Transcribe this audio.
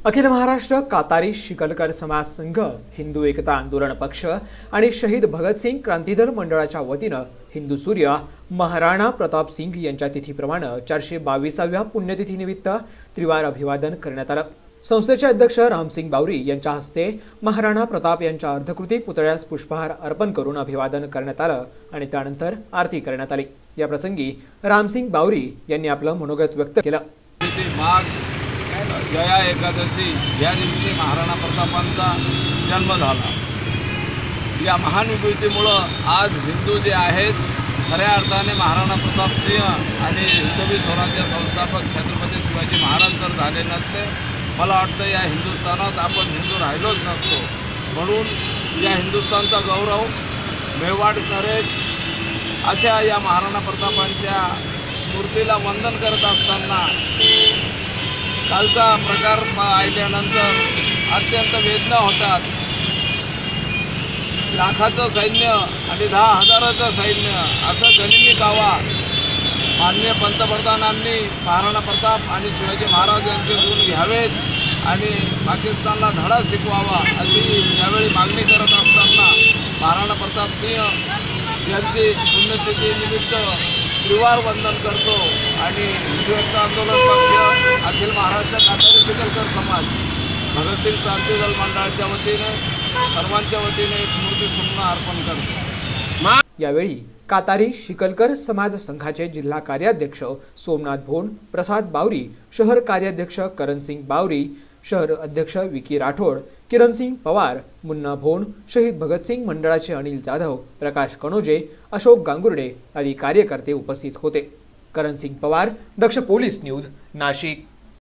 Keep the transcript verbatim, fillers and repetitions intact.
अखिल महाराष्ट्र कातारी शिकलकर समाज संघ, हिंदू एकता आंदोलन पक्ष आणि शहीद भगतसिंग क्रांतिदल मंडळाच्या वतीनं हिंदू सूर्य महाराणा प्रताप सिंग यांच्या तिथीप्रमाणे चारशे बावीसाव्या पुण्यतिथीनिमित्त त्रिवार अभिवादन करण्यात आलं। संस्थेचे अध्यक्ष रामसिंग बावरी यांच्या हस्ते महाराणा प्रताप यांच्या अर्धकृती पुतळ्यास पुष्पहार अर्पण करून अभिवादन करण्यात आलं आणि त्यानंतर आरती करण्यात आली। या प्रसंगी रामसिंग बावरी यांनी आपलं मनोगत व्यक्त केलं। जया एकादशी या दिवशी महाराणा प्रतापांचा जन्म झाला। या महान विभूतीमुळे आज हिंदू जे आहेत खऱ्या अर्थाने महाराणा प्रताप सिंह आणि हिंदवी स्वराज्य संस्थापक छत्रपती शिवाजी महाराज जर झाले नसते, मला वाटतं या हिंदुस्थानात आपण हिंदू राहिलोच नसतो। म्हणून या हिंदुस्थानचा गौरव मेवाड नरेश अशा या महाराणा प्रतापांच्या स्मृतीला वंदन करत असताना कालचा प्रकार ऐकल्यानंतर अत्यंत वेदना होतात। लाखाचं सैन्य आणि दहा हजाराचं सैन्य असं गनिमी कावा माननीय पंतप्रधानांनी महाराणा प्रताप आणि शिवाजी महाराज यांचे गुण घ्यावेत आणि पाकिस्तानला धडा शिकवावा अशी यावेळी मागणी करत असताना महाराणा प्रताप सिंह यांची पुण्यतिथीनिमित्त त्रिवार वंदन करतो आणि हिंदू एकता आंदोलन पक्ष, अखिल महाराष्ट्र कातारी शिकलकर समाज, भगतसिंग क्रांतिदल मंडळाच्या वतीने सर्वांच्या वतीने स्मृती सुमन अर्पण करतो। यावेळी कातारी शिकलकर समाज संघाचे जिल्हा कार्याध्यक्ष सोमनाथ भोंड, प्रसाद बावरी, शहर कार्याध्यक्ष करणसिंग बावरी, शहर अध्यक्ष विकी राठोड, किरणसिंग पवार, मुन्ना भोंड, शहीद भगतसिंग मंडळाचे अनिल जाधव, प्रकाश कणोजे, अशोक गांगुर्डे आदी कार्यकर्ते उपस्थित होते। Karansingh Pawar, Daksh police news, Nashik.